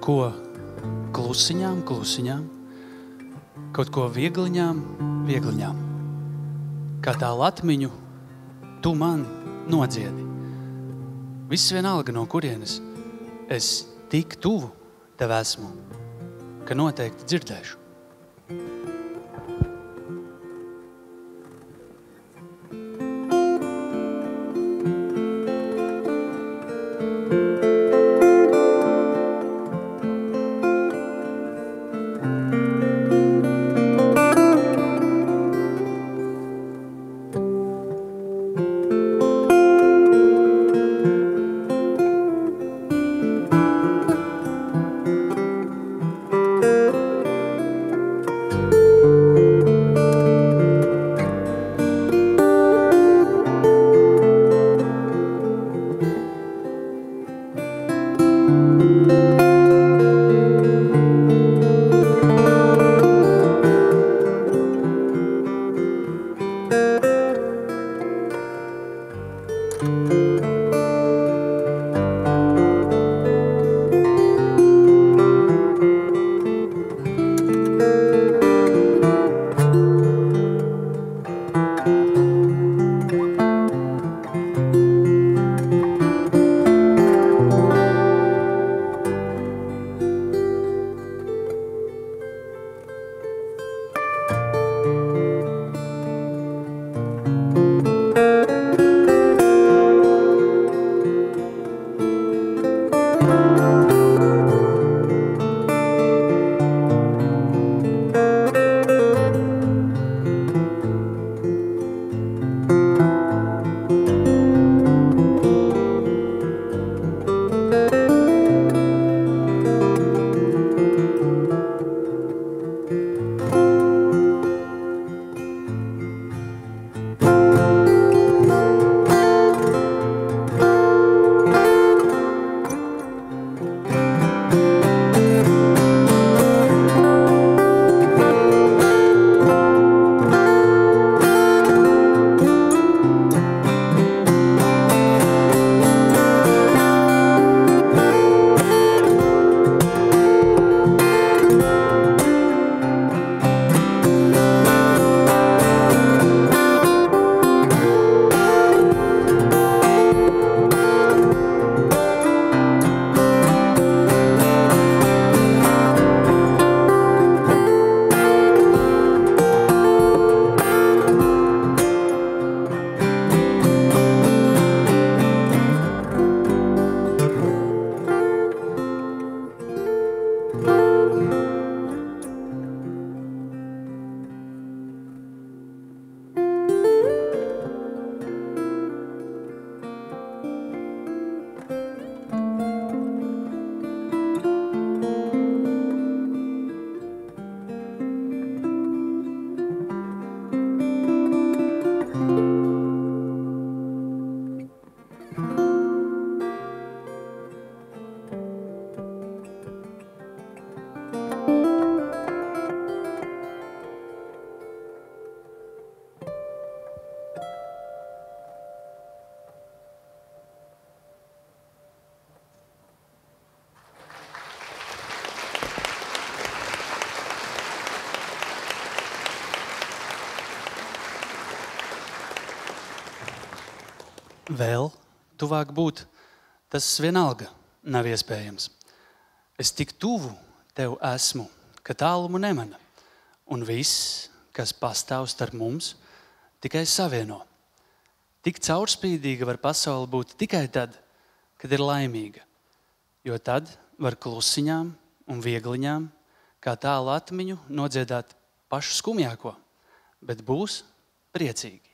ko klusiņām, kaut ko viegliņām. Kā tā latmiņu tu man nodziedi. Viss vienalga no kurienes es tik tuvu tev esmu, ka noteikti dzirdēšu. Vēl tuvāk būt, tas vienalga nav iespējams. Es tik tuvu tev esmu, ka tālumu nemana, un viss, kas pastāv starp mums, tikai savieno. Tik caurspīdīga var pasaule būt tikai tad, kad ir laimīga, jo tad var klusiņām un viegliņām, kā tālu atmiņu, nodziedāt pašu skumjāko, bet būs priecīgi.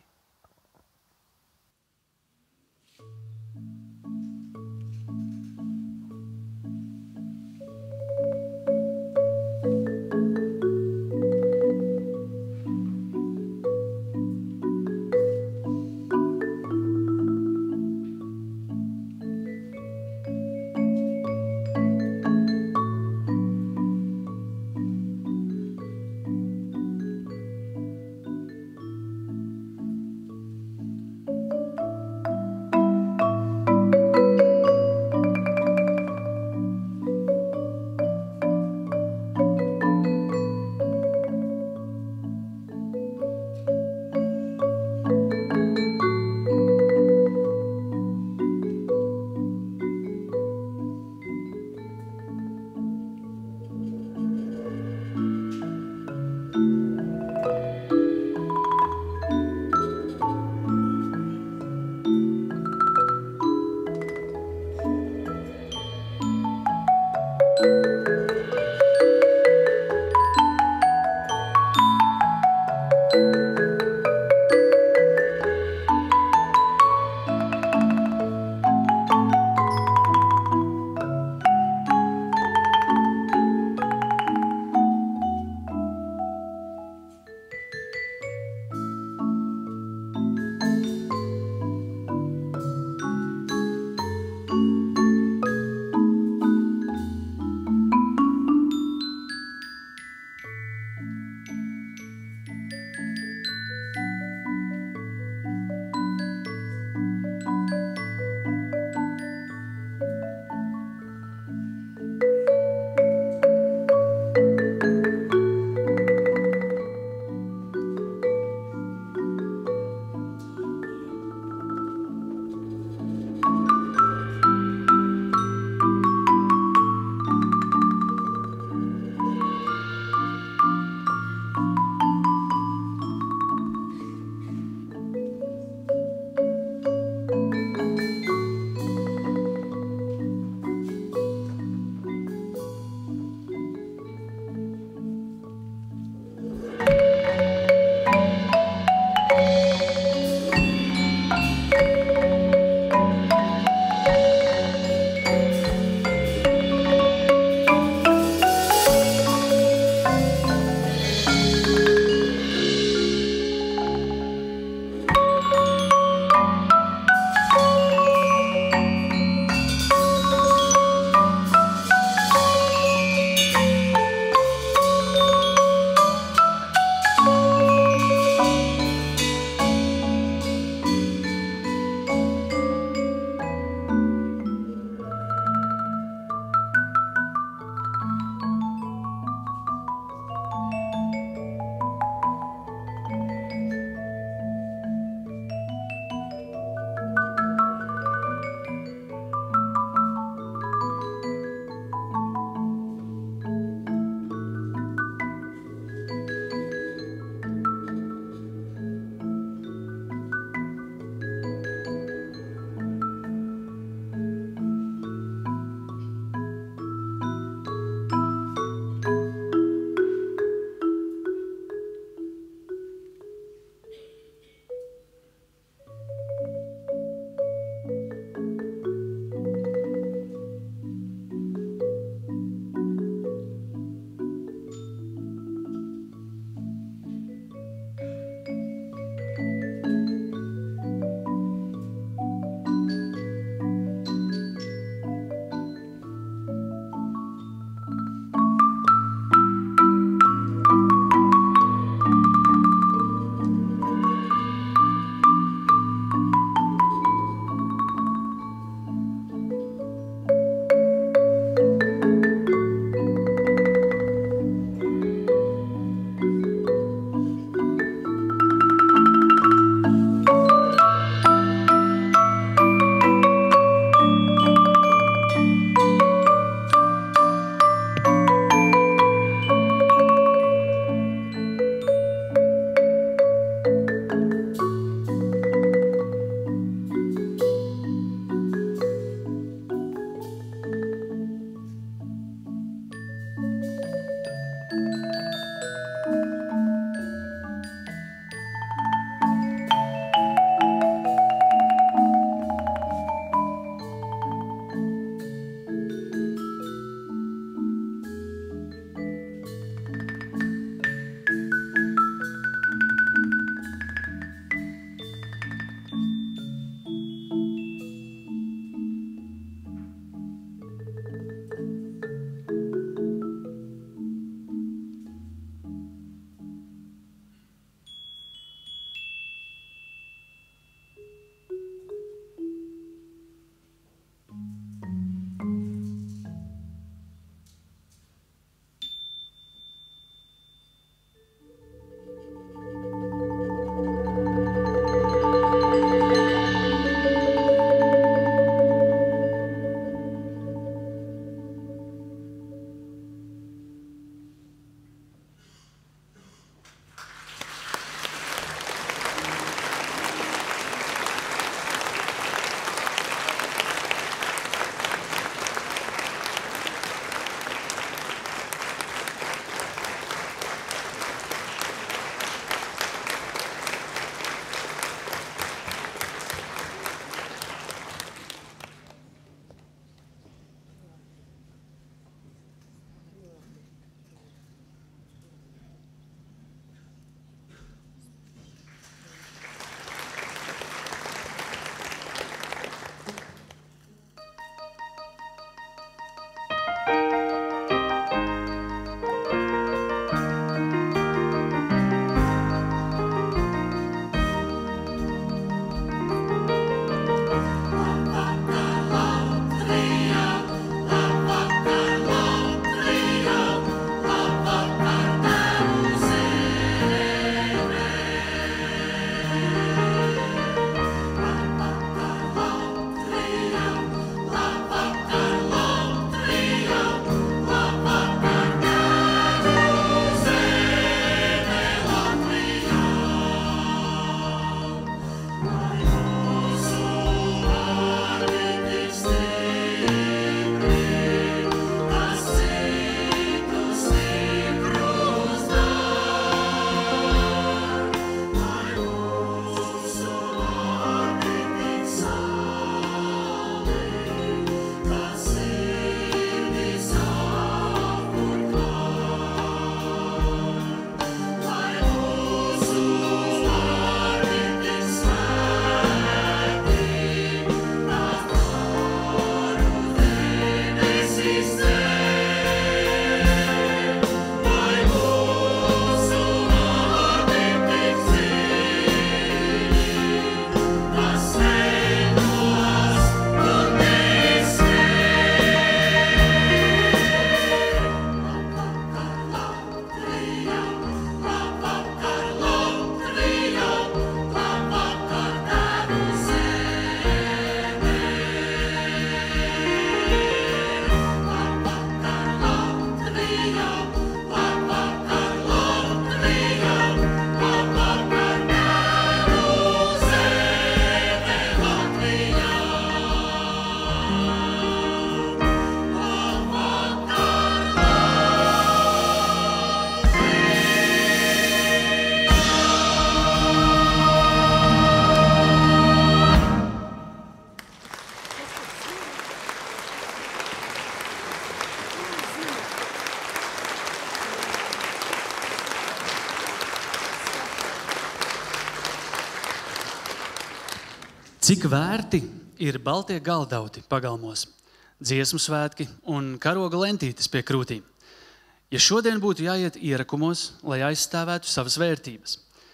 Cik vērti ir baltie galdauti pagalmos, dziesmu svētki un karoga lentītes pie krūtīm. Ja šodien būtu jāiet ierakumos, lai aizstāvētu savas vērtības.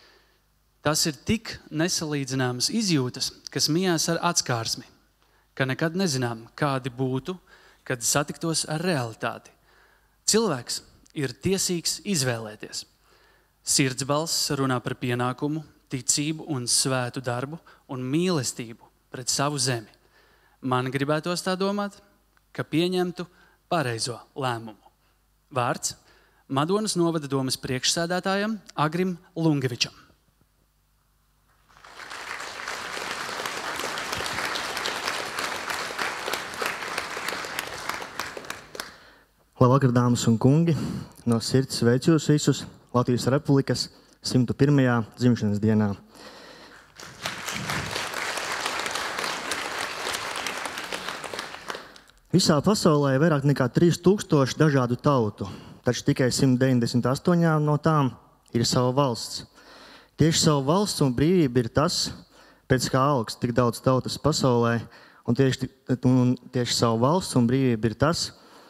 Tas ir tik nesalīdzināmas izjūtas, kas mijās ar atskārsmi, ka nekad nezinām, kādi būtu, kad satiktos ar realitāti. Cilvēks ir tiesīgs izvēlēties. Sirdsbalss runā par pienākumu, ticību un svētu darbu un mīlestību pret savu zemi. Man gribētos tā domāt, ka pieņemtu pareizo lēmumu. Vārds Madonas novada domes priekšsēdētājam Agrim Lungevičam. Labvakar, dāmas un kungi! No sirds sveicu jūs visus Latvijas Republikas 101. dzimšanas dienā. Visā pasaulē ir vairāk nekā 3000 dažādu tautu, taču tikai 198 no tām ir sava valsts. Tieši savu valsts un brīvība ir tas, pēc kā augsts tik daudz tautas pasaulē, un tieši savu valsts un brīvība ir tas,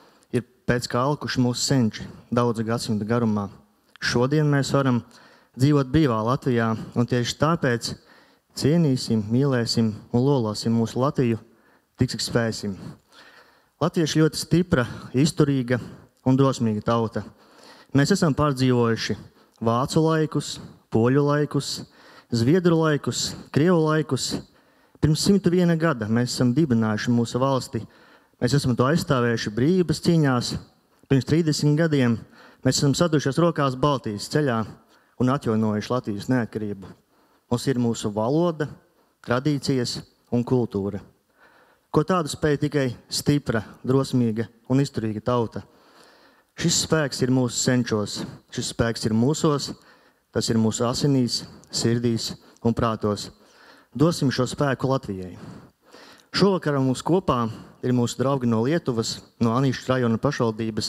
pēc kā alkuši mūsu senči daudzu gadsimtu garumā. Šodien mēs varam dzīvot brīvā Latvijā, un tieši tāpēc cienīsim, mīlēsim un lolosim mūsu Latviju, tik cik spēsim. Latvieši ļoti stipra, izturīga un drosmīga tauta. Mēs esam pārdzīvojuši vācu laikus, poļu laikus, zviedru laikus, krievu laikus. Pirms 101 gada mēs esam dibinājuši mūsu valsti. Mēs esam to aizstāvējuši brīvības cīņās. Pirms 30 gadiem mēs esam sadušies rokās Baltijas ceļā un atjaunojuši Latvijas neatkarību. Mums ir mūsu valoda, tradīcijas un kultūra. Ko tādu spēj tikai stipra, drosmīga un izturīga tauta. Šis spēks ir mūsu senčos, šis spēks ir mūsos, tas ir mūsu asinīs, sirdīs un prātos. Dosim šo spēku Latvijai. Šovakar mums kopā ir mūsu draugi no Lietuvas, no Anīšu rajona pašvaldības.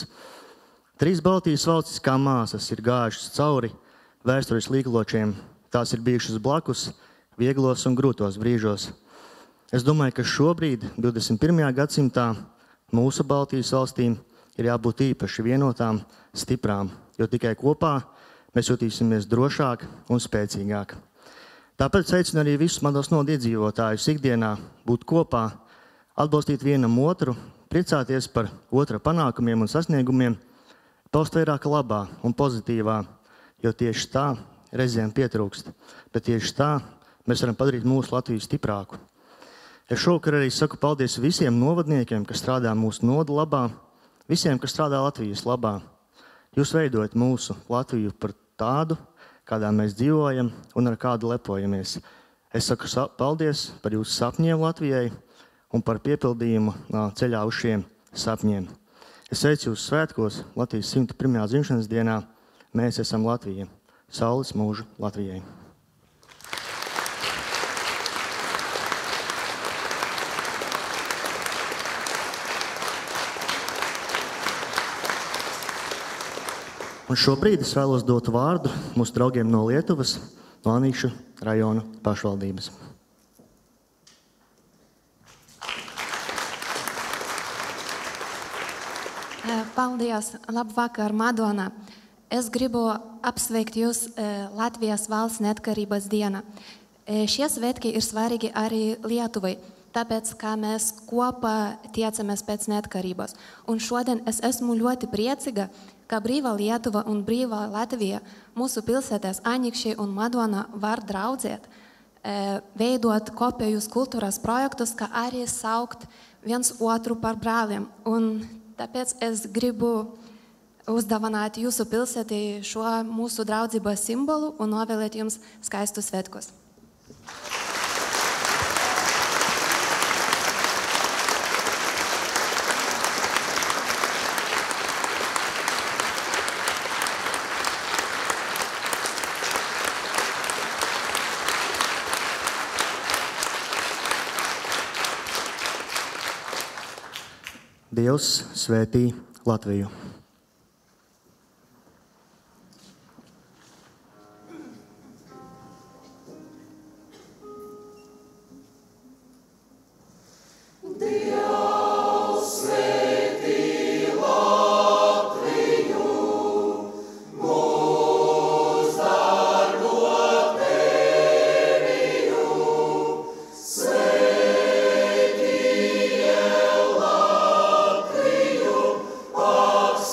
3 Baltijas valstis kā māsas ir gājušas cauri vēstures līkločiem. Tās ir bijušas blakus vieglos un grūtos brīžos. Es domāju, ka šobrīd, 21. gadsimtā, mūsu Baltijas valstīm ir jābūt īpaši vienotām, stiprām, jo tikai kopā mēs jutīsimies drošāk un spēcīgāk. Tāpēc aicinu arī visus manos nodiedzīvotājus ikdienā būt kopā, atbalstīt vienam otru, priecāties par otra panākumiem un sasniegumiem, paust vairāk labā un pozitīvā, jo tieši tā reizēm pietrūkst, bet tieši tā mēs varam padarīt mūsu Latviju stiprāku. Es šovakar arī saku paldies visiem novadniekiem, kas strādā mūsu nodu labā, visiem, kas strādā Latvijas labā. Jūs veidojat mūsu Latviju par tādu, kādā mēs dzīvojam un ar kādu lepojamies. Es saku paldies par jūsu sapņiem Latvijai un par piepildījumu ceļā uz šiem sapņiem. Es sveicu jūs svētkos Latvijas 101. dzimšanas dienā. Mēs esam Latvija. Saules mūžu Latvijai! Un šobrīd es vēlos dot vārdu mūsu draugiem no Lietuvas, no Anīšu rajona pašvaldības. Paldies! Labvakar, Madona! Es gribu apsveikt jūs Latvijas valsts neatkarības dienā. Šie svētki ir svarīgi arī Lietuvai, tāpēc, kā mēs kopā tiecamies pēc neatkarības. Un šodien es esmu ļoti priecīga, ka brīvā Lietuva un brīvā Latvija mūsu pilsētās Anīkšķi un Madona var draudzēt, veidot kopējus kultūras projektus, kā arī saukt viens otru par brāļiem. Un tāpēc es gribu uzdāvināt jūsu pilsētī šo mūsu draudzības simbolu un novēlēt jums skaistus svētkus. Dievs svētī Latviju! Svētī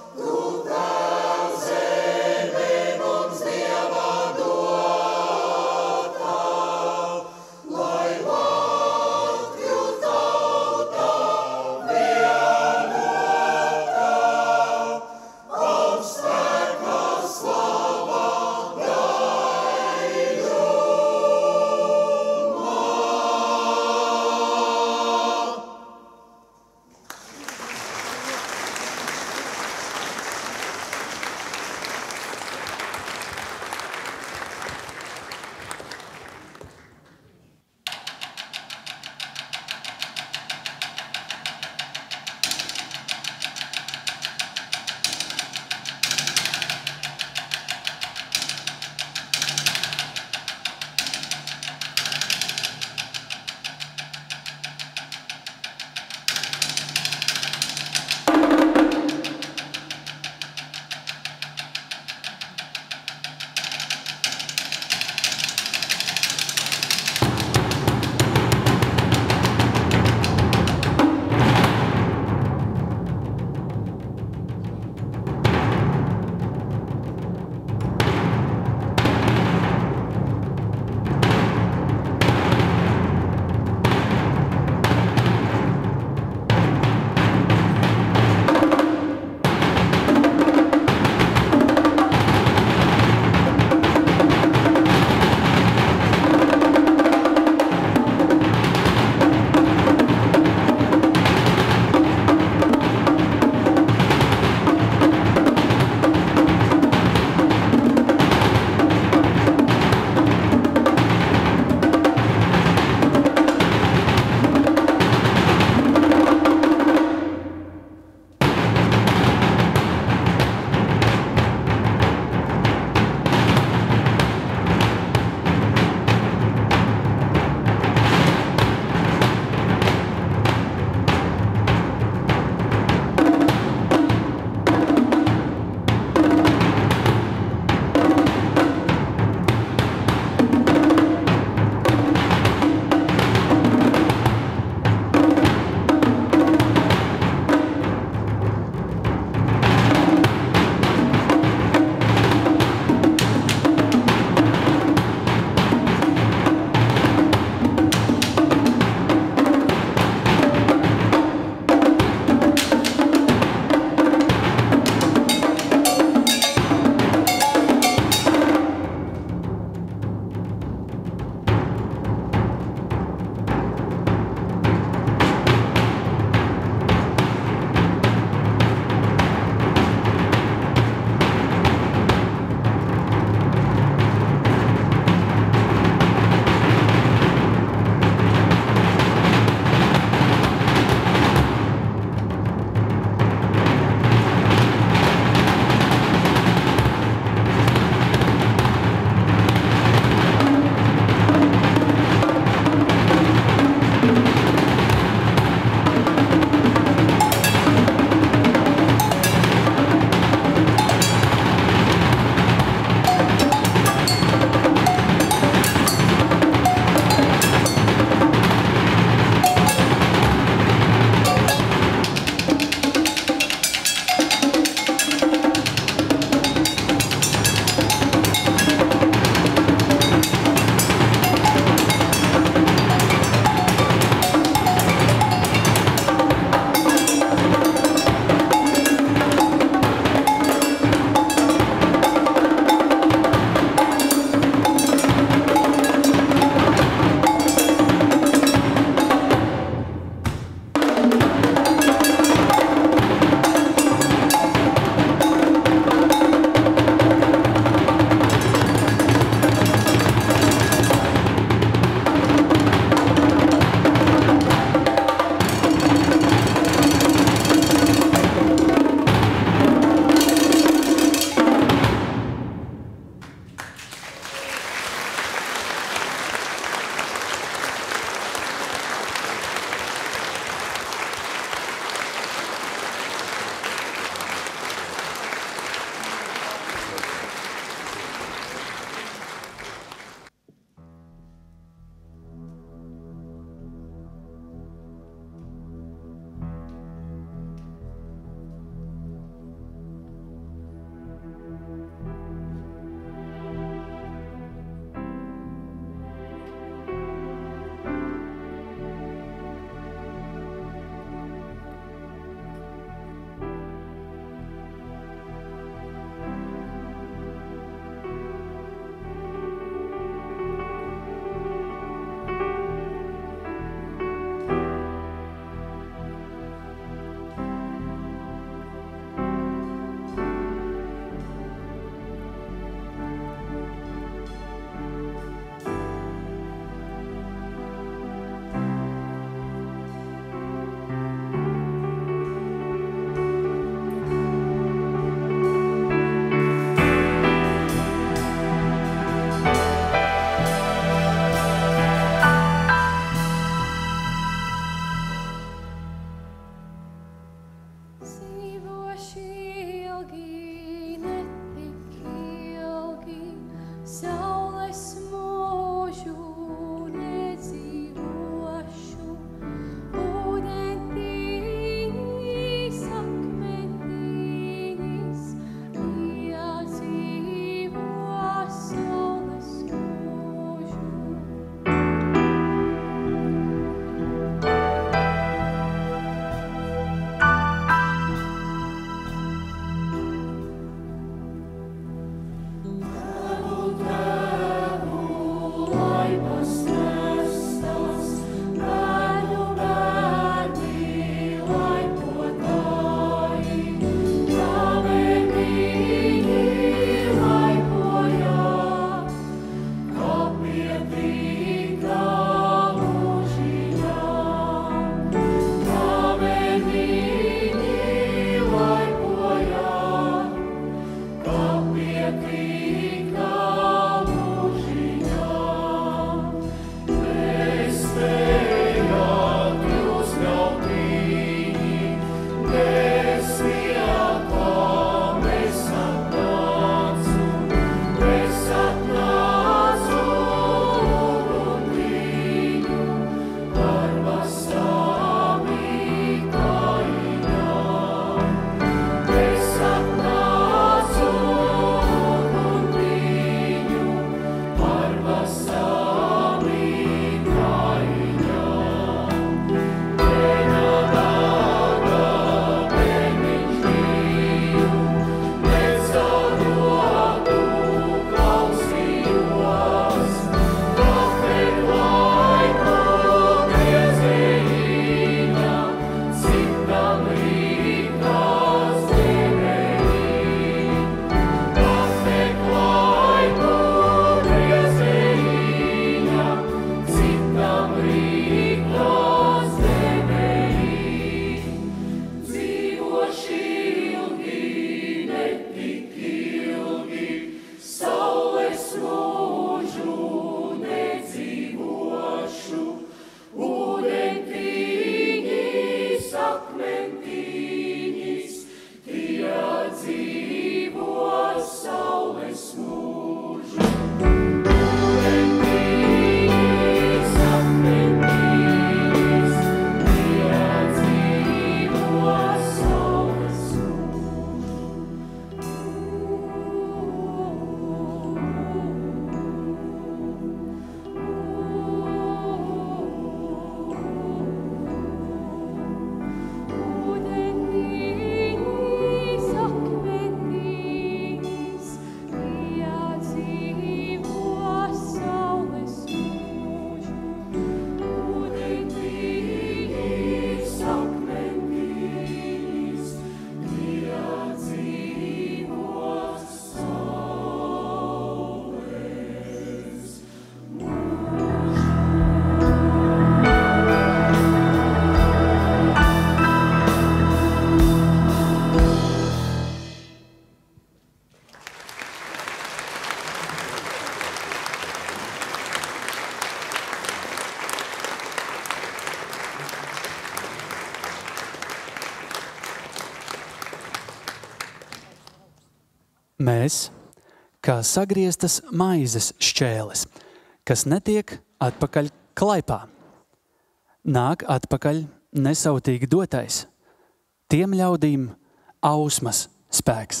Mēs, kā sagrieztas maizes šķēles, kas netiek atpakaļ klaipā, nāk atpakaļ nesautīgi dotais, tiem ļaudīm ausmas spēks.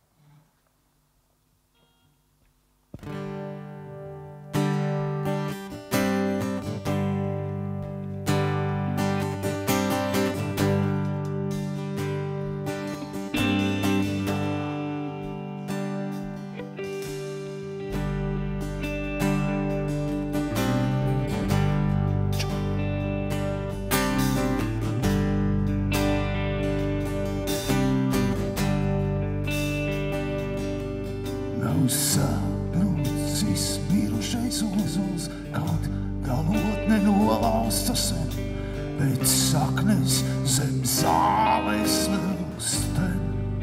Sabrūcis mirušais ozols, kaut galotne nolaustas, bet saknes zem zāles lūsten.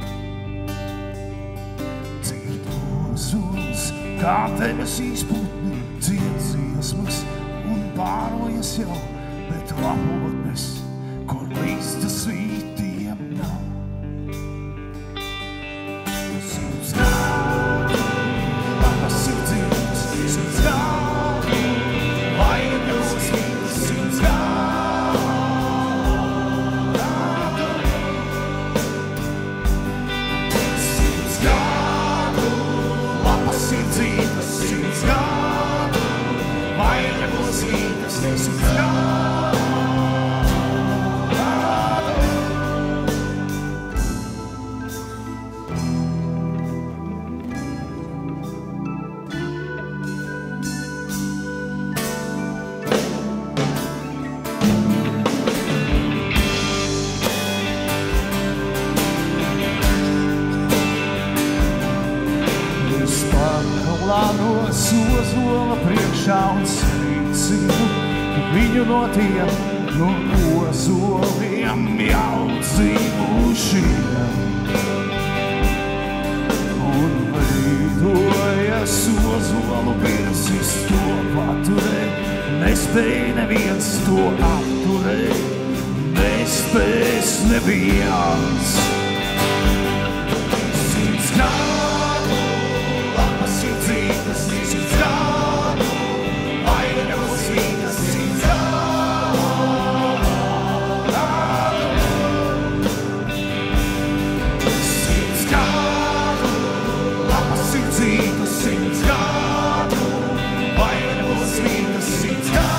Dzird ozols, kā debesīs putni, dzied dziesmas un pārojas jau, bet lapotnes, kur līsta svītiem nav. Ozola priekšā un svīcinu viņu no tiem, no ozoliem jau dzīvušiem. Un veidojas ozolu pirsis to paturēt, nespēj neviens to apturēt, nespēs neviens. Simts gadu, lapas ir dzīves, simts gadu, vainagos vīnas, simts gadu. Simts gadu, lapas ir dzīves, simts gadu, vainagos vīnas, simts gadu.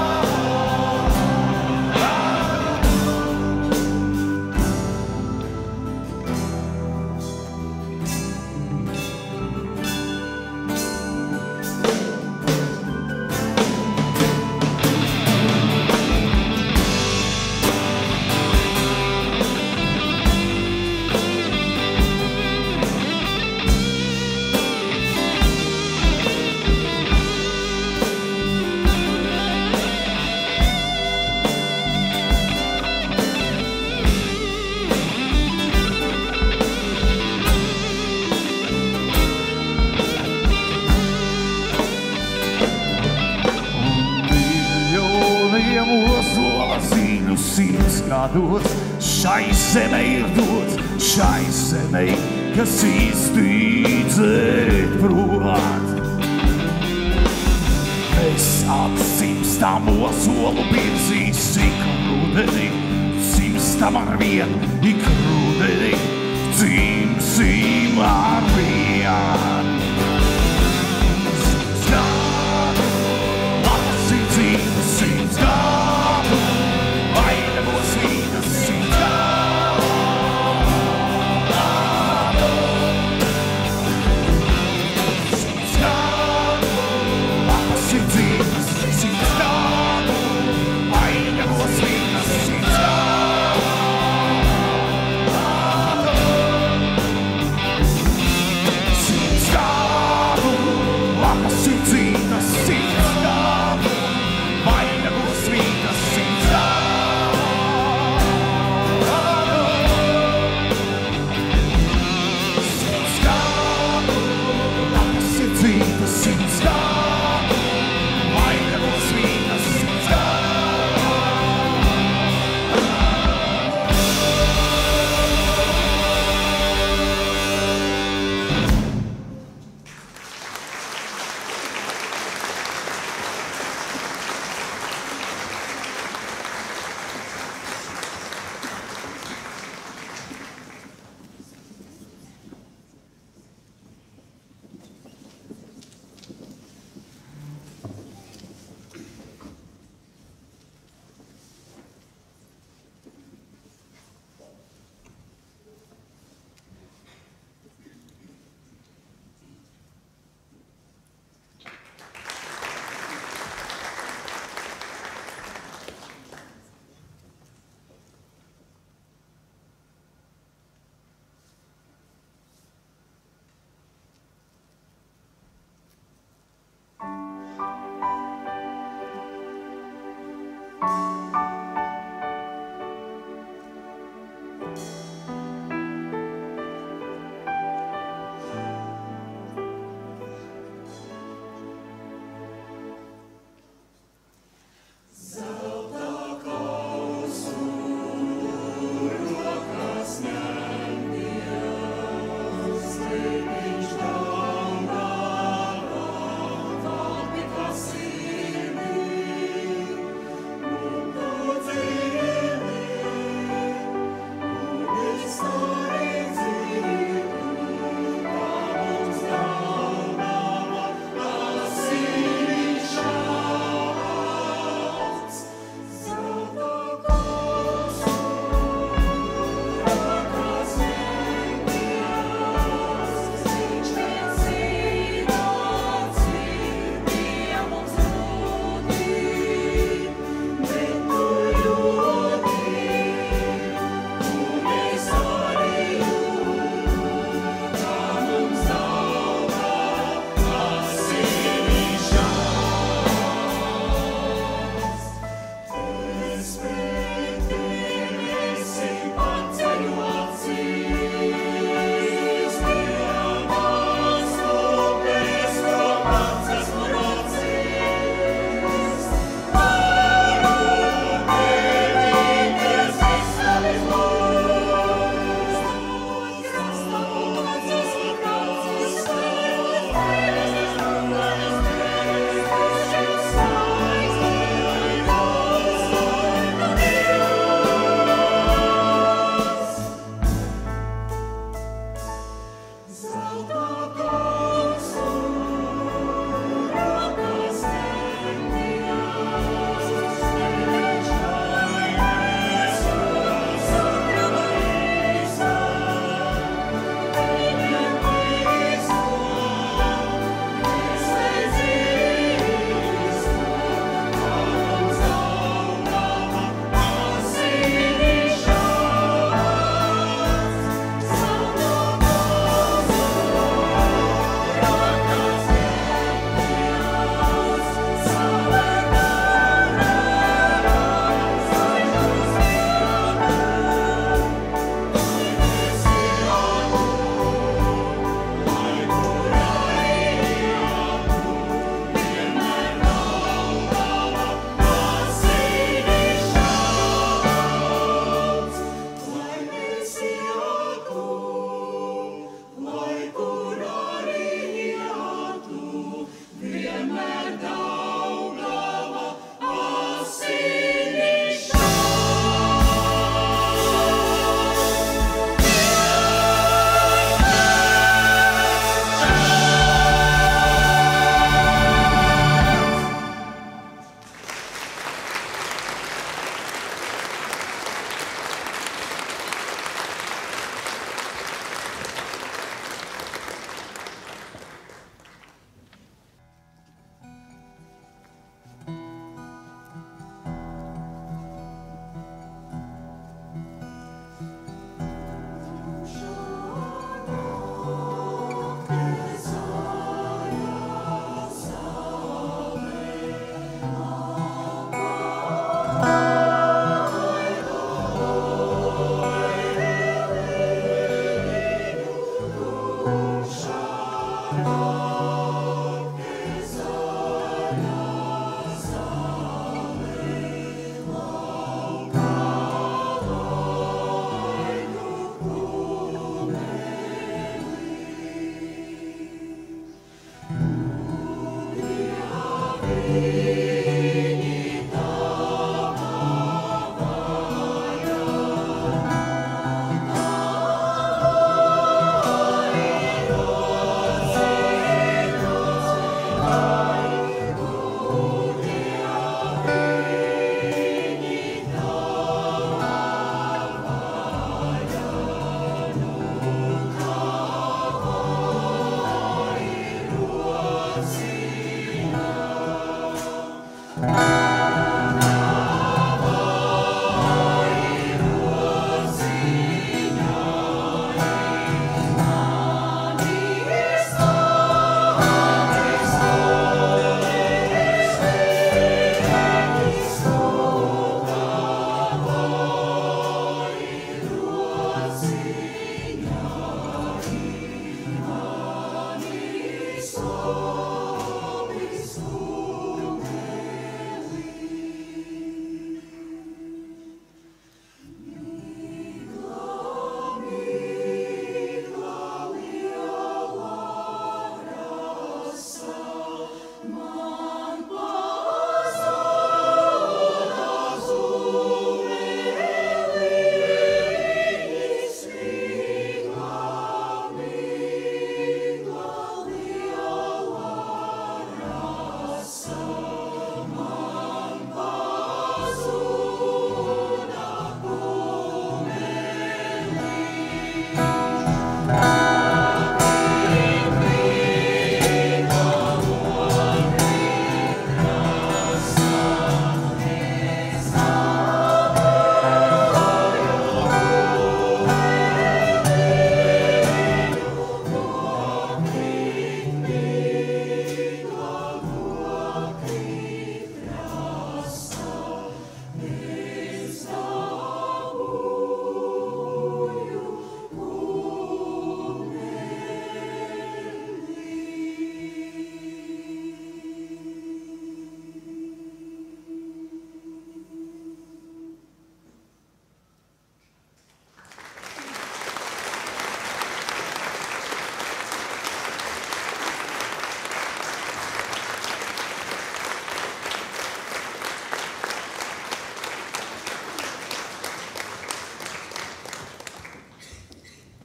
Šai zemē ir dots, šai zemē, kas īsti dzēt prot. Mēs atsimstam ozolu piedzīs ik rudeni, simstam ar vien ik rudeni, dzimsim ar vien. Simts gadu, lapas ir dzīves, simts gadu, vainagos vīnas, simts gadu. Simts gadu, lapas ir dzīves, simts gadu, vainagos vīnas, simts gadu.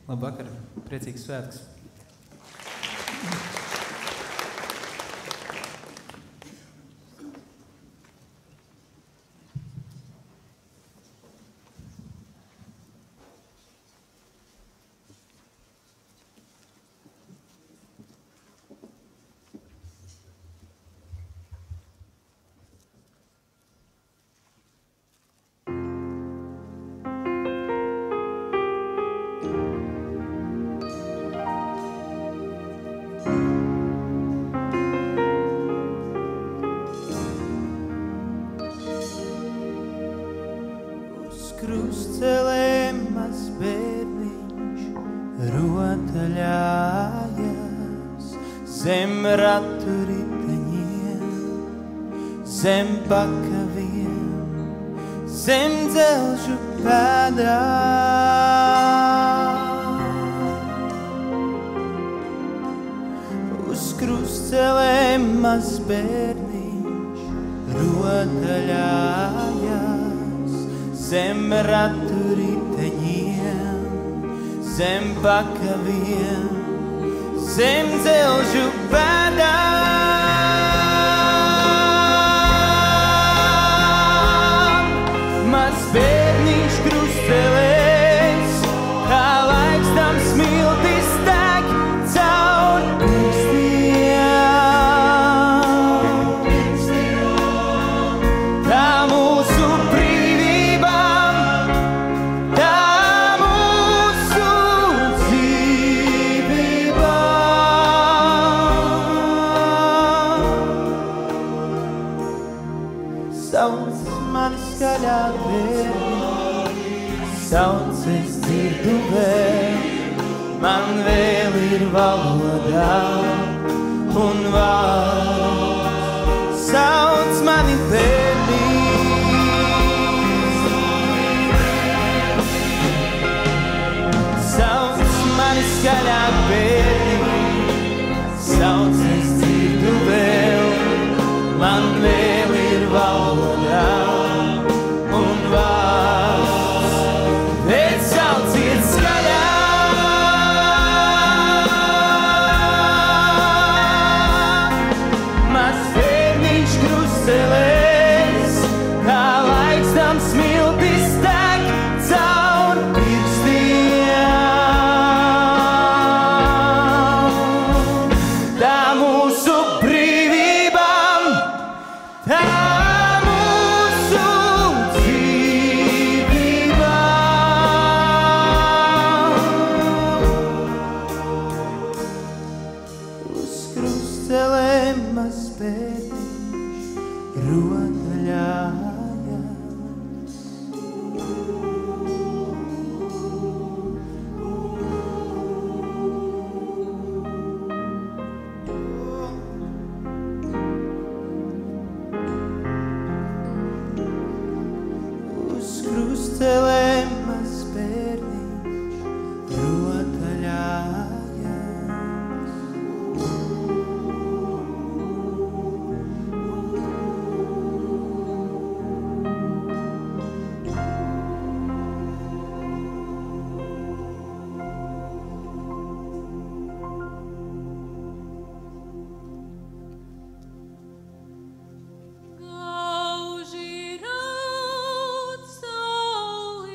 Labvakar, priecīgs svētks. Krustcelēm maz bērniņš rotaļājas zem ratu riteņiem, zem pakaviem, zem dzelžu pēdām. Uz krustcelēm maz bērniņš rotaļājas zem ratu riteņiem, zem pakaviem, zem dzelžu pēdām. Maz bērniņš krustcelēs, kā laiks tam smiltis tek caur pirkstiem. Tā mūsu skaļā bērni, sauc es dzirdu vēl, man vēl ir valodā un vārds. Sauc mani bērni, sauc mani skaļā bērni, sauc es dzirdu vēl, man vēl ir valodā. Bet sauciet skaļāk, maz bērniņš krustcelēs, kā laiks tam smiltis tek caur pirkstiem. Tā mūsu brīvībām, tā krustcelēm maz bērniņš rotaļājas. Gauži raud sauli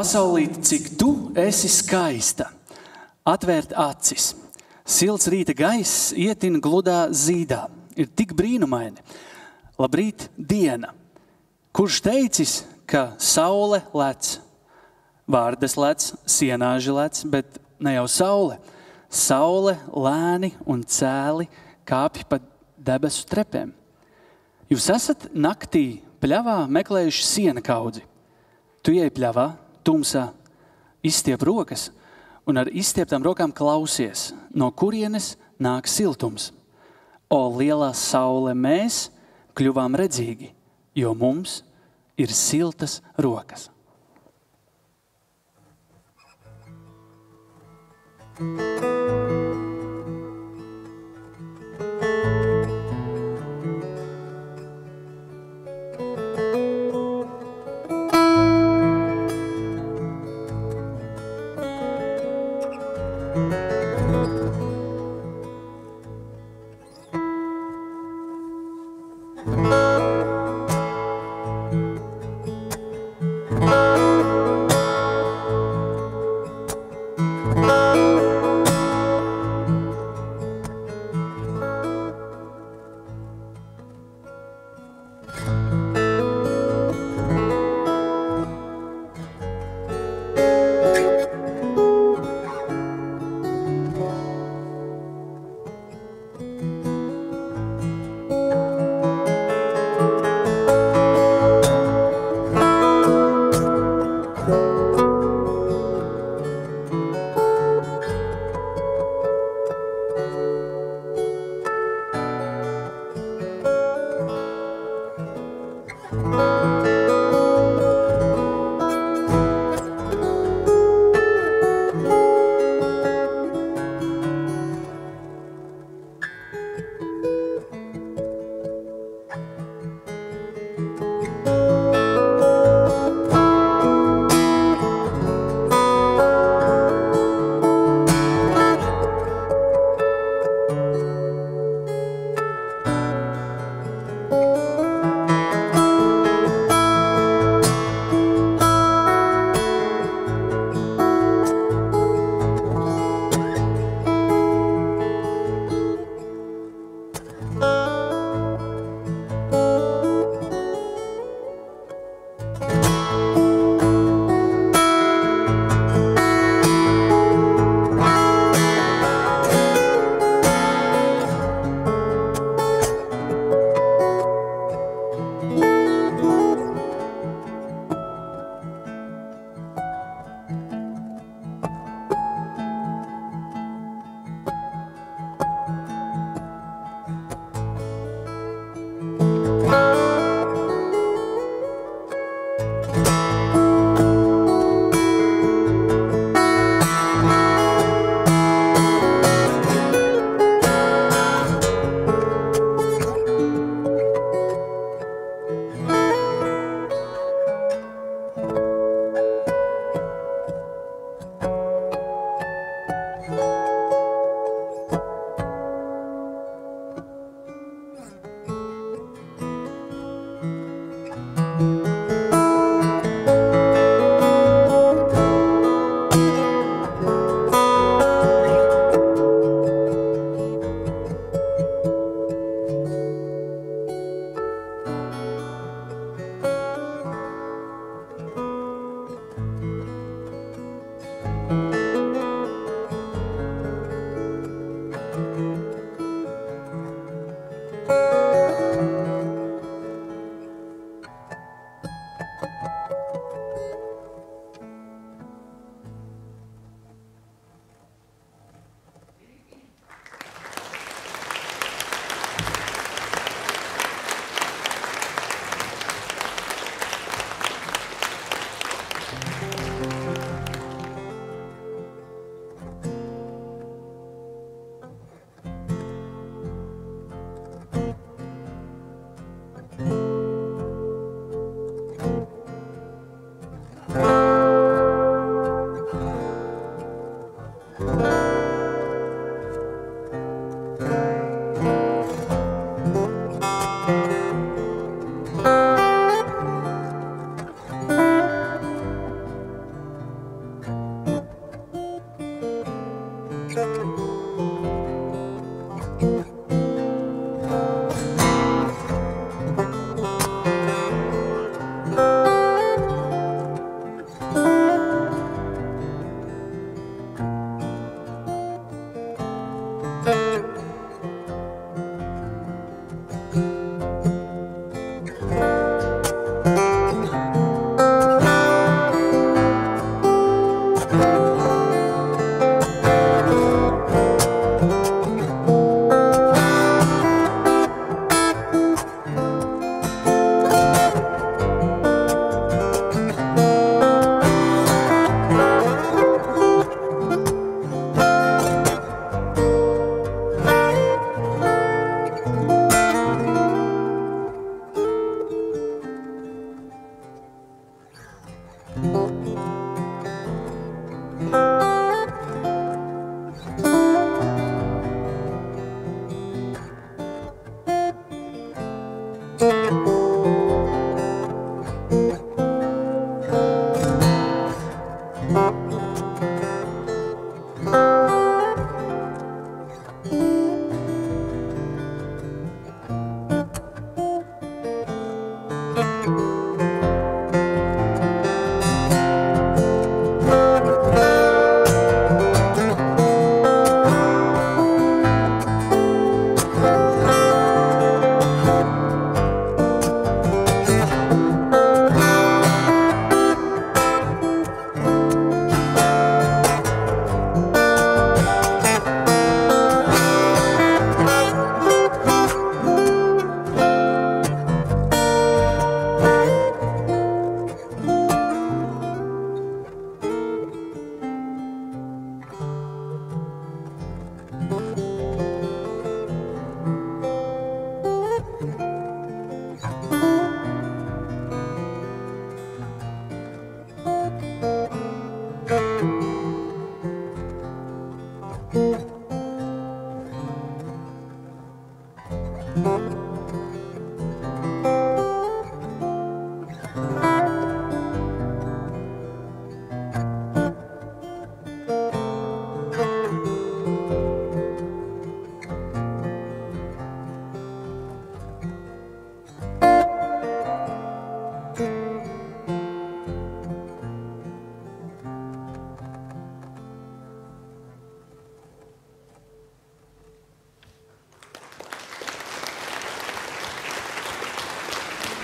Pasaulīt, cik tu esi skaista, atvērt acis. Silts rīta gaiss ietin gludā zīdā. Ir tik brīnumaini. Labrīt, diena. Kurš teicis, ka saule lec? Vārdes lec, sienāži lec, bet ne jau saule. Saule lēni un cēli kāpj pa debesu trepēm. Jūs esat naktī pļavā meklējuši siena kaudzi. Tu ieej pļavā, tumsā, izstiep rokas un ar izstieptām rokām klausies, no kurienes nāk siltums. O lielā saule, mēs kļuvām redzīgi, jo mums ir siltas rokas.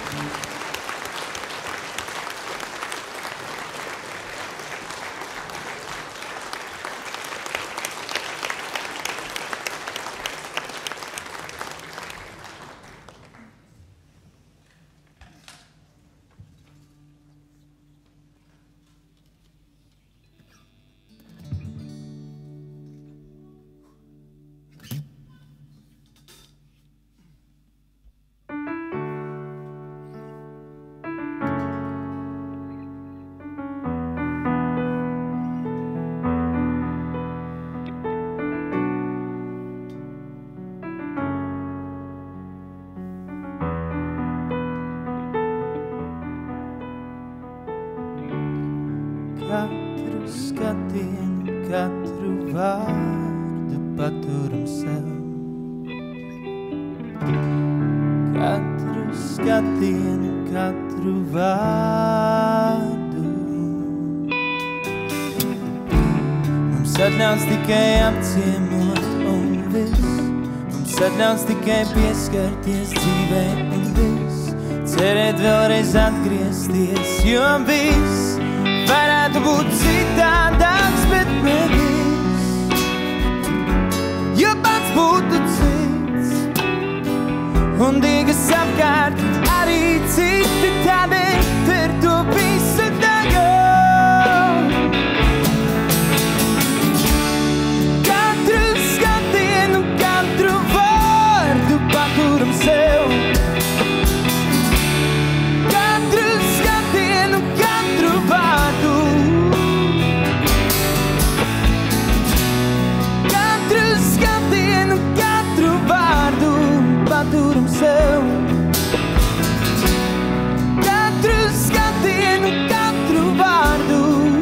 Katru skatienu, katru vārdu paturam sev. Katru skatienu, katru vārdu. Mums atļauts tikai apciemot un viss. Mums atļauts tikai pieskarties dzīvē un viss. Cerēt vēlreiz atgriezties, jo viss varētu būt citādāks, bet nevis, jo pats būtu cits. Un dīgas apkārt arī citi, tādēļ per to visu tagad. Katru skatienu, katru vārdu paturam sev. Katru skatienu, katru vārdu. Katru skatienu, katru vārdu paturam sev. Katru skatienu, katru vārdu.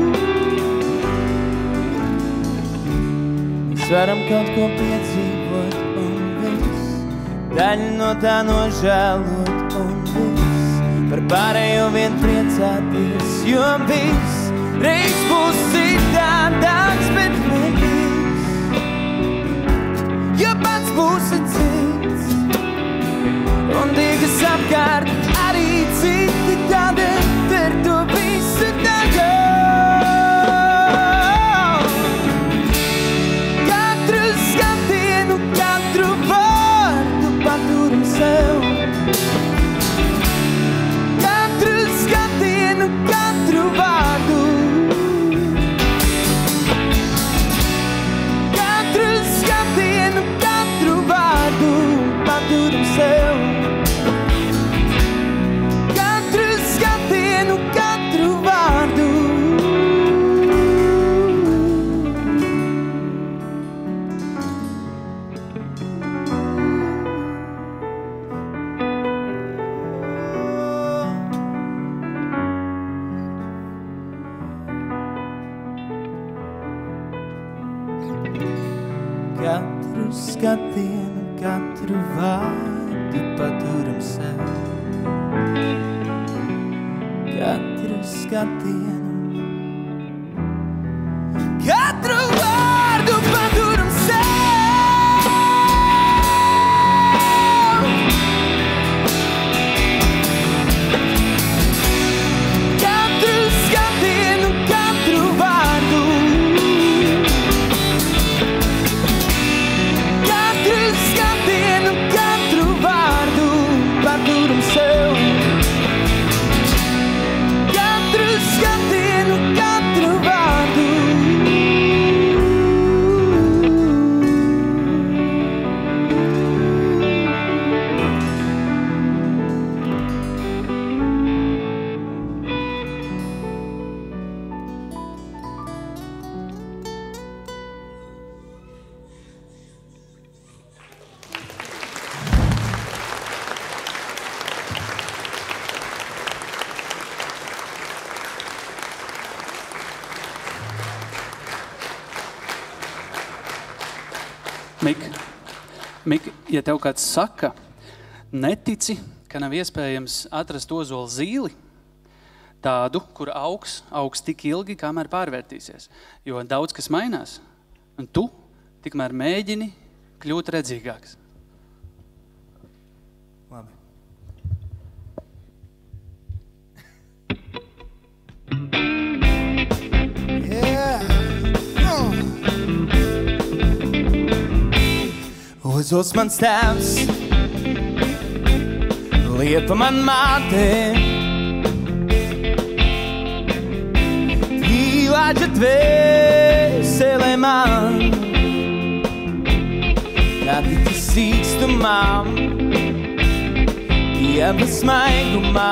Mēs varam kaut ko piedzīvot un viss, daļu no tā nožēlot un viss, par pārējo vien priecāties, jo viss reiz būs citādāks, bet nevis, jo pats būsi cits. Un dīgas apkārt arī citi, tādēļ per to visu tagad. Katru skatienu, katru vārdu paturam sev. Katru skatienu, katru vārdu. Katru skatienu, katru vārdu paturam sev. Katru skatienu, katru vārdu. Katru skatienu, katru vārdu paturam sev. Katru skatienu, katru vārdu paturam sev. Katru skatienu, katru vārdu. Katru skatienu, katru vārdu paturam sev. Katru skatienu, katru vārdu. Mik, ja tev kāds saka, netici, ka nav iespējams atrast ozolu zīli, tādu, kur augs tik ilgi, kamēr pārvērtīsies, jo daudz kas mainās, un tu tikmēr mēģini kļūt redzīgāks. Labi. Ozos mans tēvs, Liepa man māte, Īlāģa dvēsele man, kā tikai sīkstumā, Dieva smaigumā.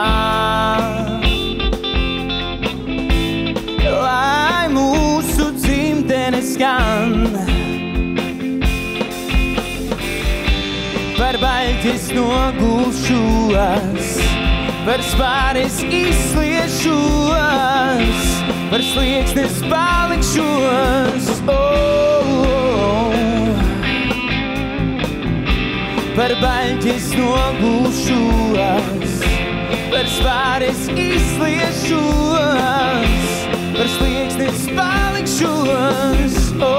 Lai mūsu dzimtene skan, par baļķis nogulšos, par spāris izsliešos, par slieksnes palikšos. Par baļķis nogulšos, par spāris izsliešos, par slieksnes palikšos.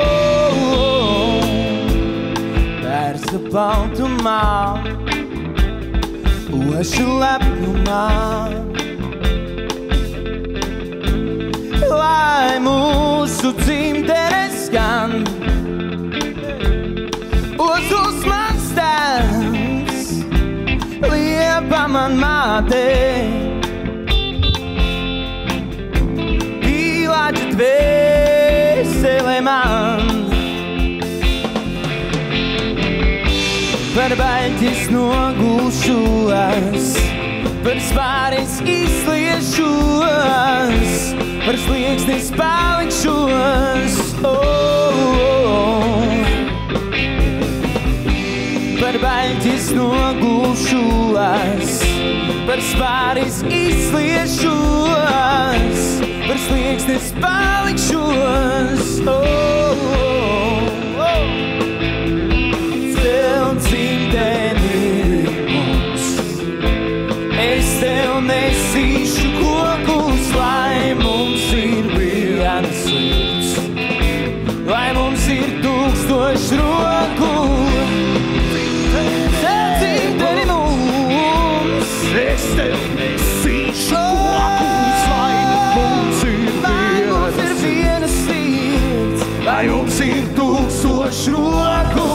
Pērsa baltumā, ošu lepnumā, lai mūsu dzimtene skan. Ozols mans tēvs, Liepa man māte, Īlāģa dvēsele man, par baļķis nogulšos, par spāris izsliešos, par slieksnes palikšos. Par baļķis nogulšos, par spāris izsliešos, par slieksnes palikšos. Tev dzimteni mums, es tev nesīšu kokus, lai mums ir vienas sirds, lai mums ir 1000 roku. Es tev nesīšu kokus, lai mums ir vienas sirds, lai mums ir 1000 roku.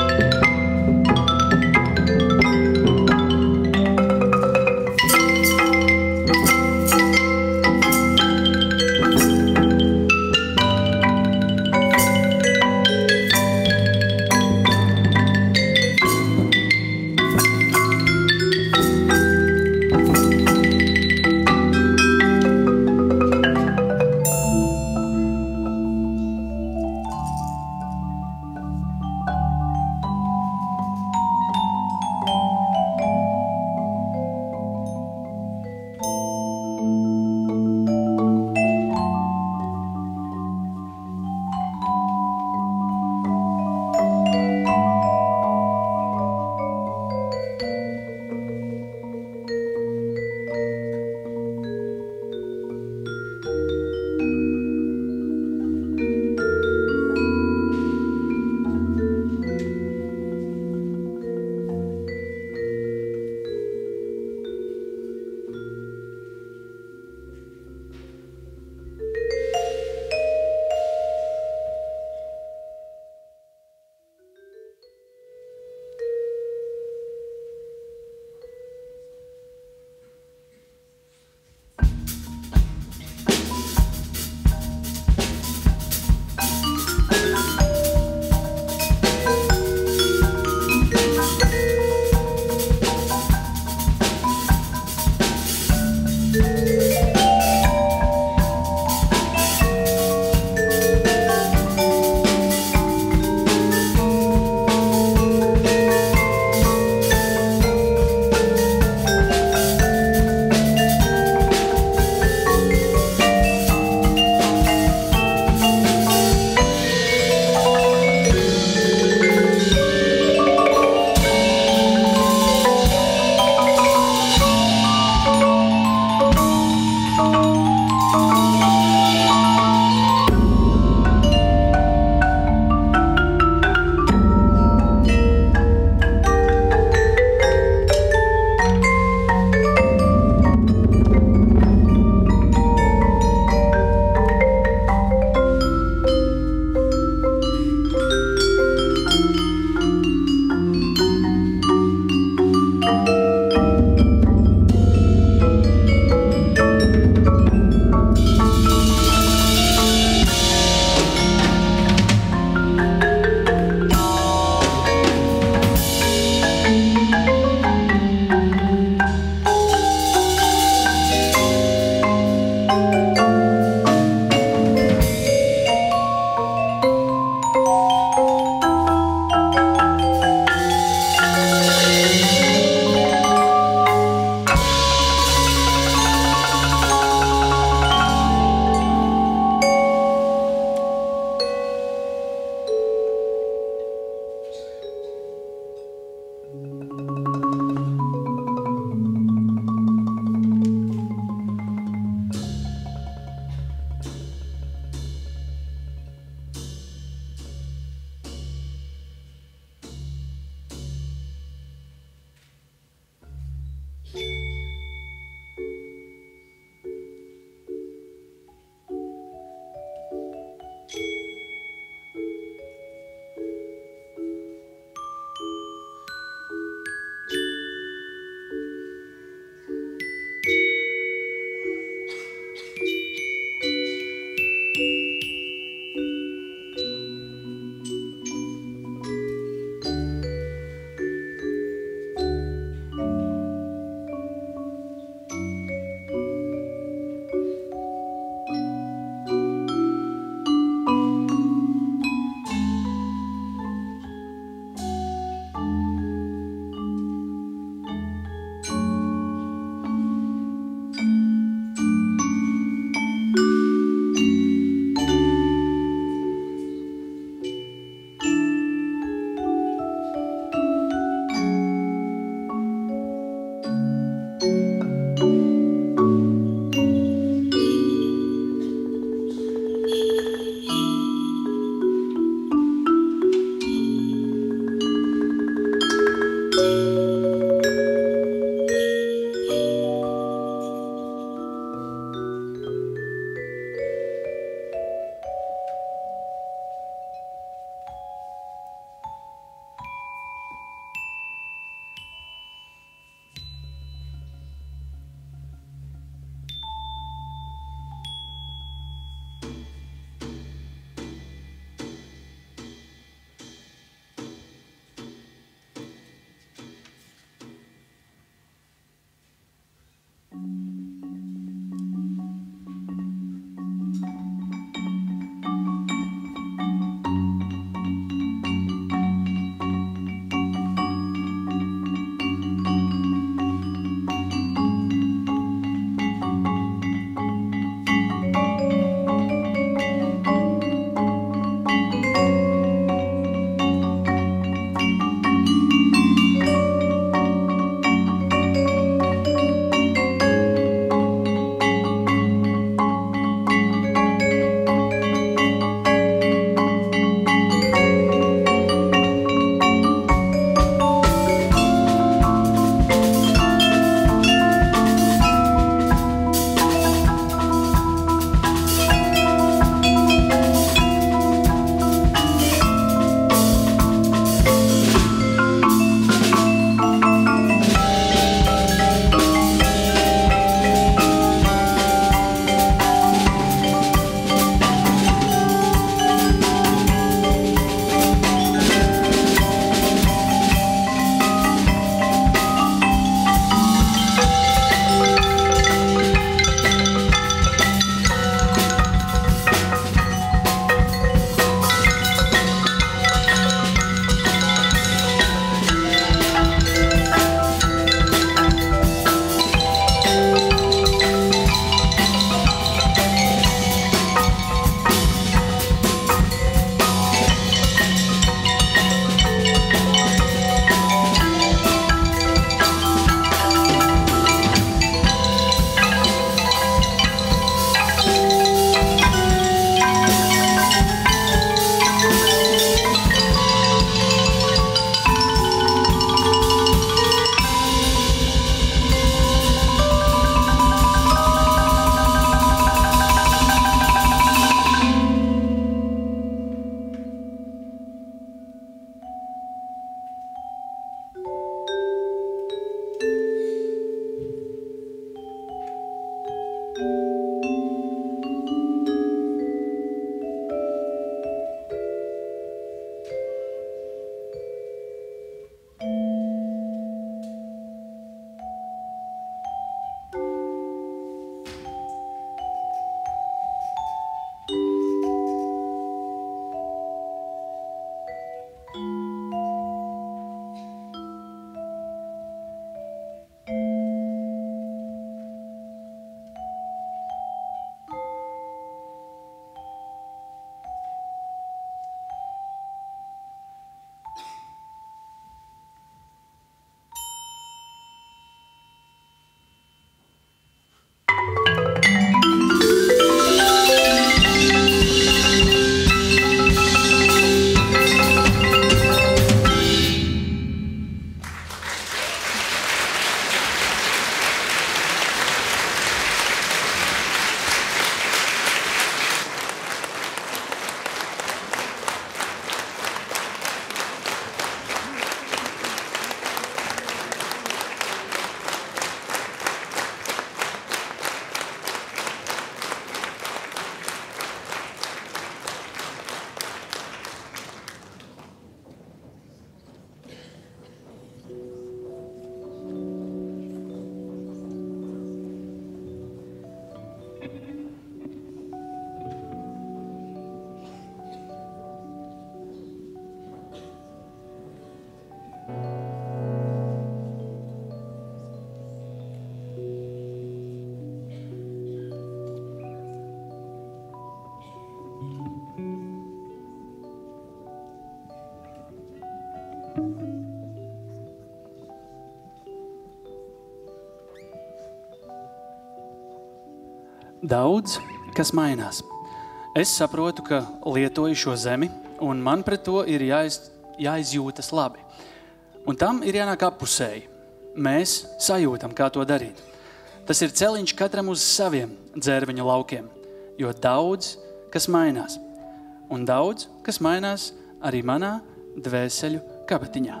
Daudz, kas mainās. Es saprotu, ka lietoju šo zemi, un man pret to ir jāizjūtas labi. Un tam ir jānāk appusēji. Mēs sajūtam, kā to darīt. Tas ir celiņš katram uz saviem dzērviņu laukiem, jo daudz, kas mainās. Un daudz, kas mainās arī manā dvēseļu kabatiņā.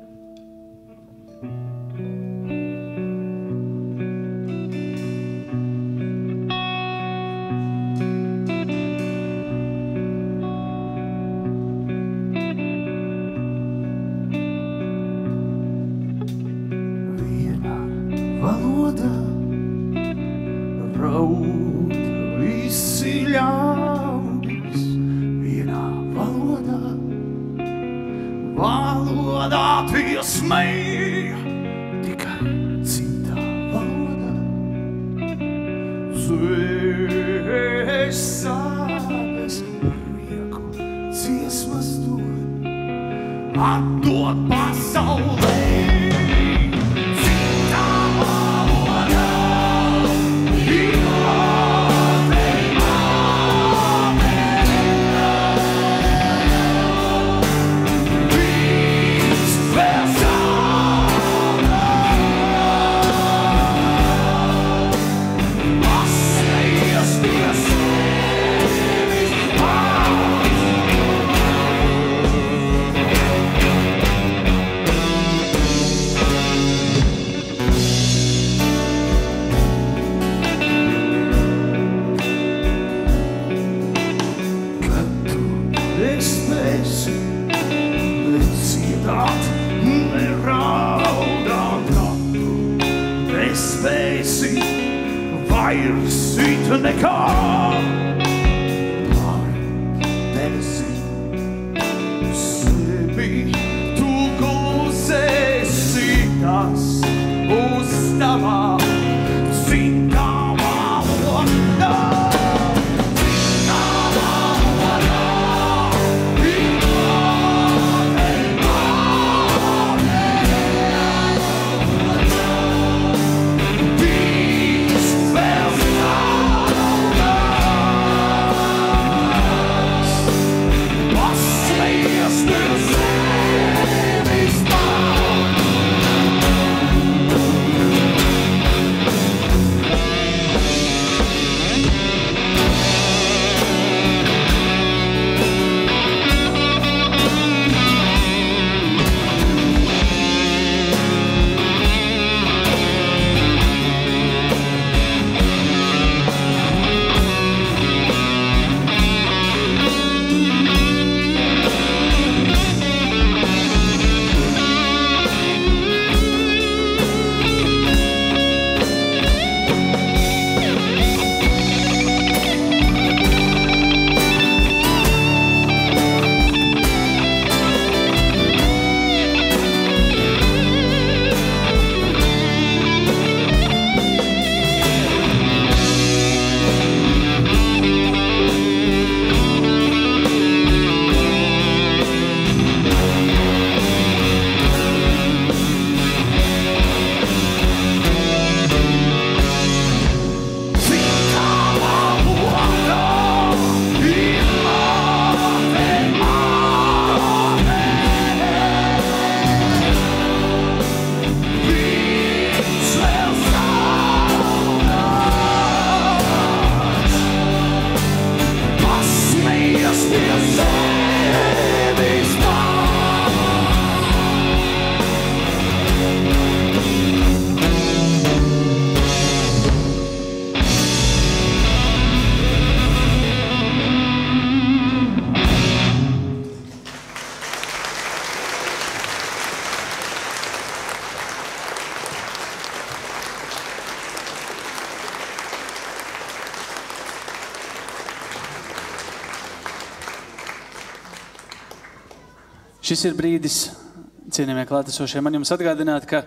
Šis ir brīdis, cienījamie klātesošie, man jums atgādināt, ka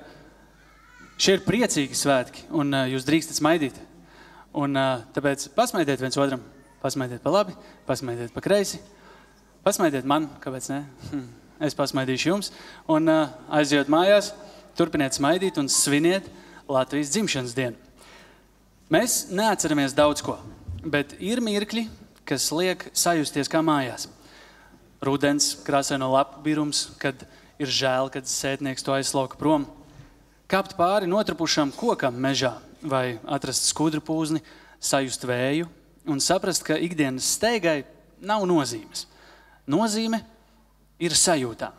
šie ir priecīgi svētki, un jūs drīkstat smaidīt. Un tāpēc pasmaidiet viens otram, pasmaidiet pa labi, pasmaidiet pa kreisi, pasmaidiet man, kāpēc ne? Es pasmaidīšu jums, un aizjot mājās, turpiniet smaidīt un sviniet Latvijas dzimšanas dienu. Mēs neatceramies daudz ko, bet ir mirkļi, kas liek sajusties kā mājās. Rudens, krāsaino lapu birums, kad ir žēl, kad sētnieks to aizslauka prom. Kāpt pāri notrupušam kokam mežā vai atrast skudru pūzni, sajust vēju un saprast, ka ikdienas steigai nav nozīmes. Nozīme ir sajūtām.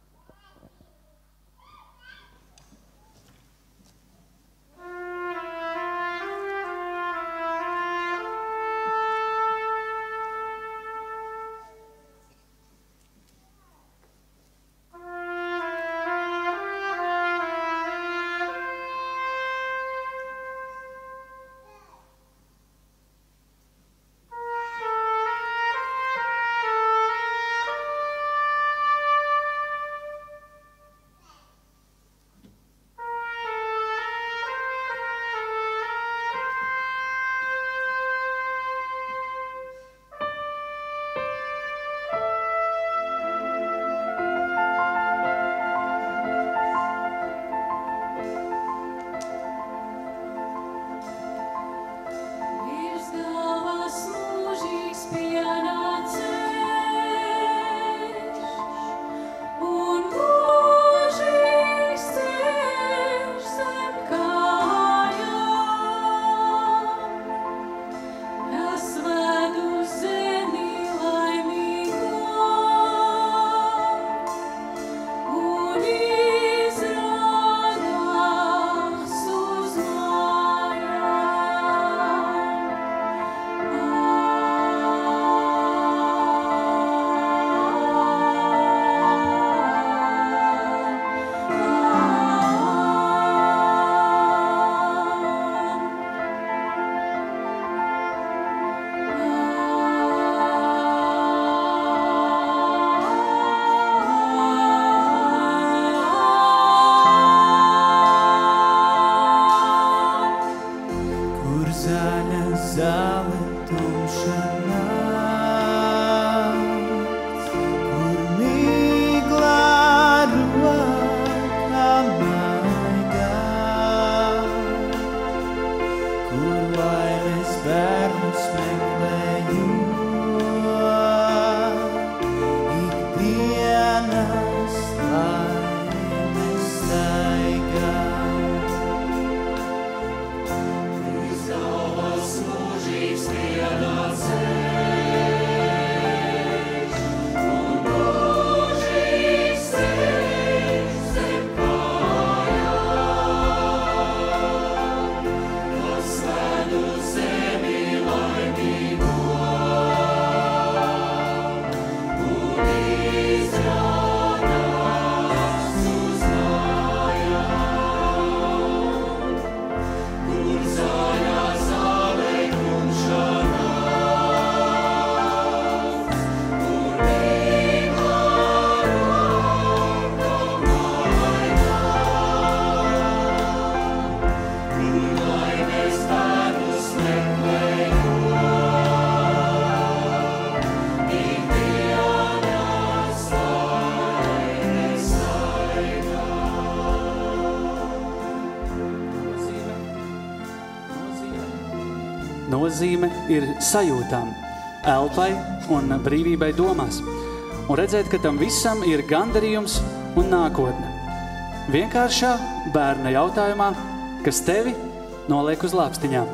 Nozīme ir sajūtām, elpai un brīvībai domās. Un redzēt, ka tam visam ir gandarījums un nākotne. Vienkāršā bērna jautājumā, kas tevi noliek uz lāpstiņām.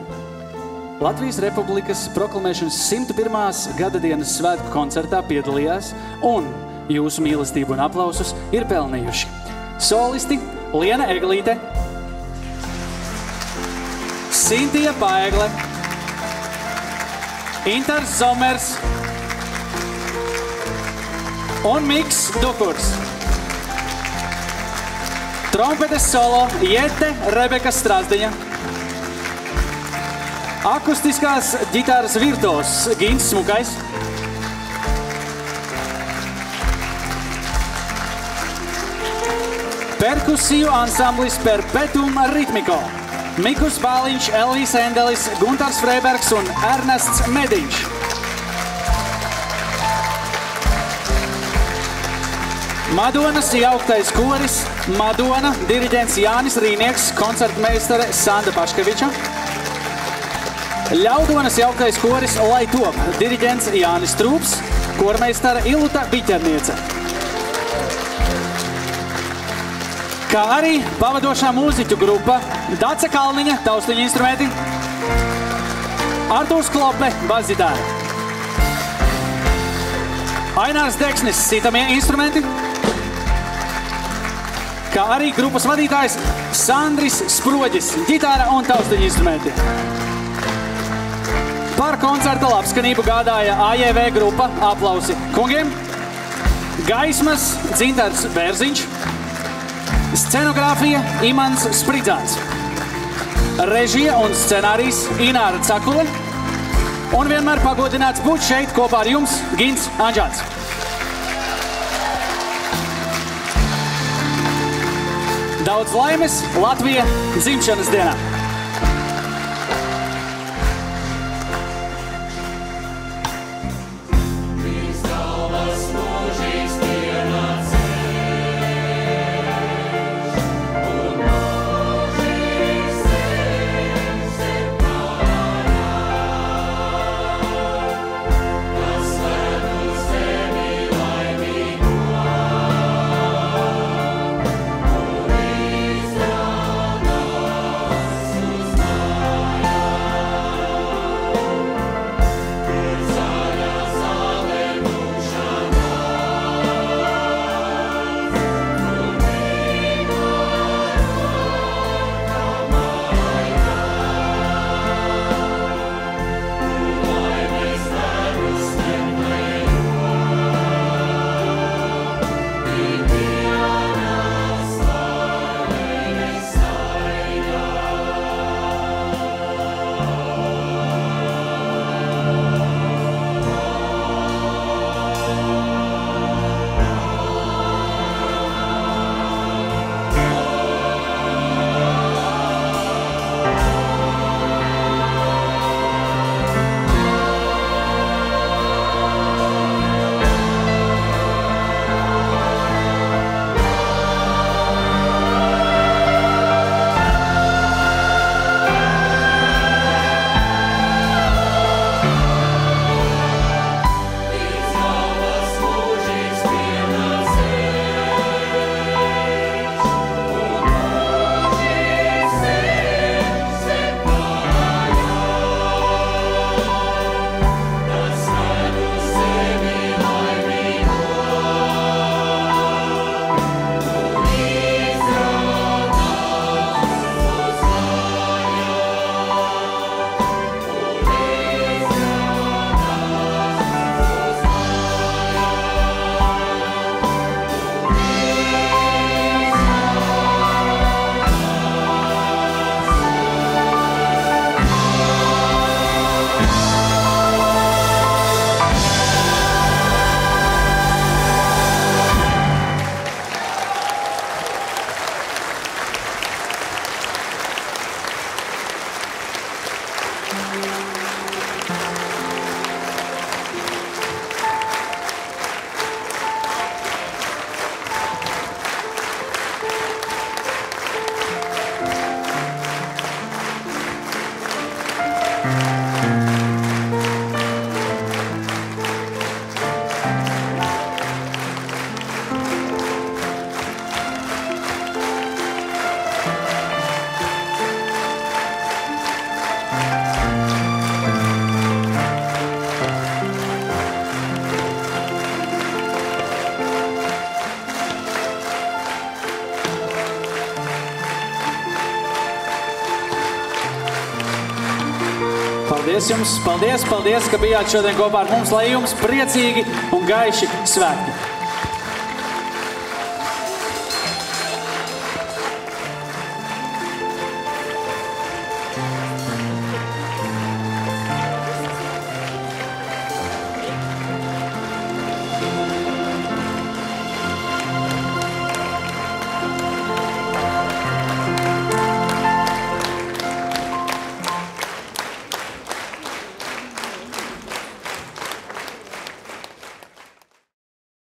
Latvijas Republikas proklamēšanas 101. gada dienas svētku koncertā piedalījās un jūsu mīlestību un aplausus ir pelnījuši solisti Liena Eglīte, Sintija Paegle, Intars Zomers un Miks Dukurs. Trompetes solo Jete Rebeka Strasdiņa. Akustiskās ģitāras virtuos Gins Smukais. Perkusiju ansamblis Perpetuum Ritmiko. Mikus Bāliņš, Elvijs Endelis, Guntars Freibergs un Ernests Mediņš. Madonas jauktais koris, Madona, diriģents Jānis Rīnieks, koncertmeistare Sanda Paškeviča. Ļaudonas jauktais koris Lai top, diriģents Jānis Trūps, kormeistara Iluta Biķerniece. Kā arī pavadošā mūziķu grupa Dace Kalniņa, taustiņa instrumenti, Artūrs Klope, basģitāra, Ainārs Deksnis, sitamie instrumenti, kā arī grupas vadītājs Sandris Sproģis, ģitāra un taustiņa instrumenti. Par koncerta labskanību gādāja AJV grupa Aplausi kungiem, gaismas Dzintars Bērziņš, scenogrāfija Imants Spridzāns, režija un scenārijs Ināra Cakule un vienmēr pagodināts būt šeit kopā ar jums Gins Anžāts. Daudz laimes Latvija dzimšanas dienā! Paldies jums, paldies, ka bijāt šodien kopā ar mums, lai jums priecīgi un gaiši svētki.